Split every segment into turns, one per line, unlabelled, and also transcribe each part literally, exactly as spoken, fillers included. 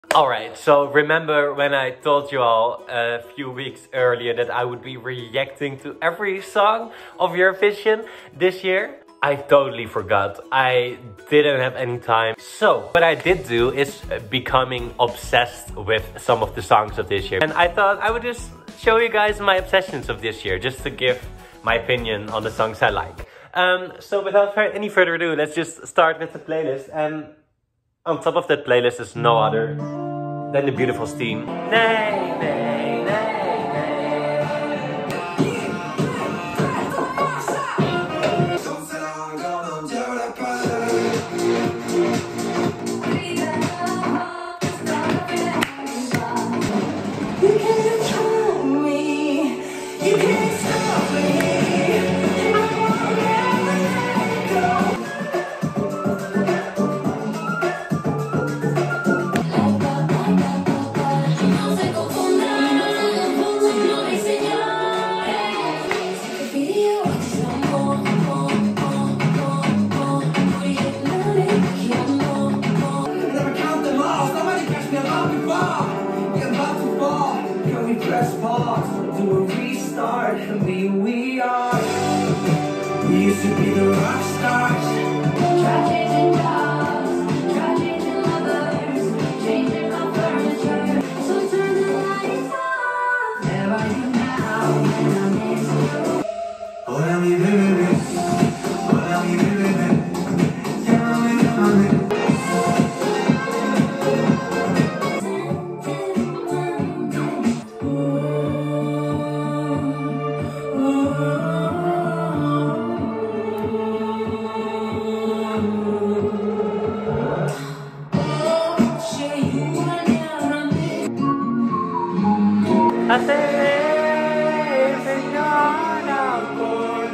Alright, so remember when I told you all a few weeks earlier that I would be reacting to every song of Eurovision this year? I totally forgot. I didn't have any time. So, what I did do is becoming obsessed with some of the songs of this year. And I thought I would just show you guys my obsessions of this year, just to give my opinion on the songs I like. Um, so without any further ado, let's just start with the playlist. And on top of that playlist is no other than the beautiful Steam. Nay, nay, nay.
Do a restart and be who we are. We used to be the rock stars. Try changing jobs, try changing lovers, changing my furniture. So turn the lights off. Where are you now when I miss you? Oh, let me live it. Oh, let me live it. Tell me, tell me.
I say, you're not born.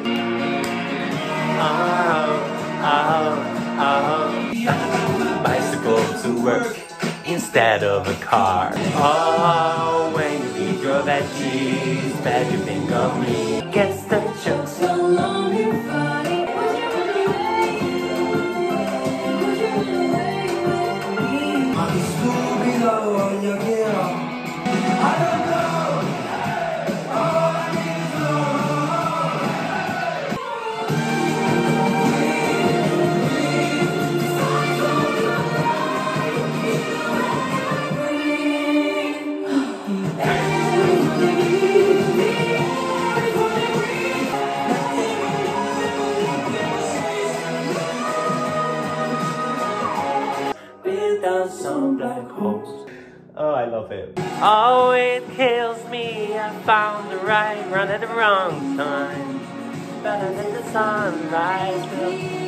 Oh, oh, oh. Bicycle to work instead of a car. Oh, when you eat your veggies, bad you think of me. Gets the joke so long and funny.
I'm school below on your gear. I don't know.
Down some black holes. Oh, I love it. Oh, it kills me. I found the right run at the wrong time. Better than the sunrise.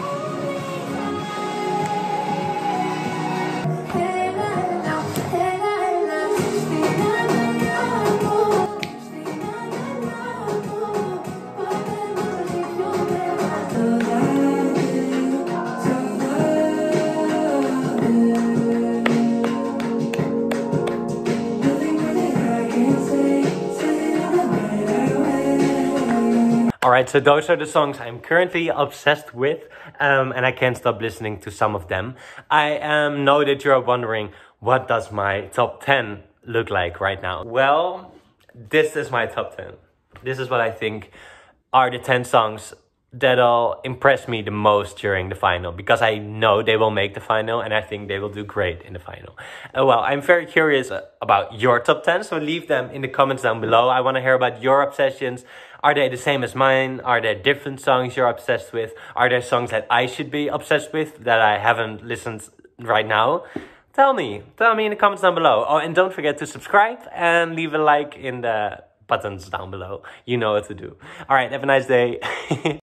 Alright, so those are the songs I'm currently obsessed with, um, and I can't stop listening to some of them. I um, know that you're wondering, what does my top ten look like right now? Well, this is my top ten. This is what I think are the ten songs that'll impress me the most during the final, because I know they will make the final and I think they will do great in the final. Uh, well, I'm very curious about your top ten, so leave them in the comments down below. I want to hear about your obsessions. Are they the same as mine? Are there different songs you're obsessed with? Are there songs that I should be obsessed with that I haven't listened right now? Tell me. Tell me in the comments down below. Oh, and don't forget to subscribe and leave a like in the buttons down below. You know what to do. All right, have a nice day.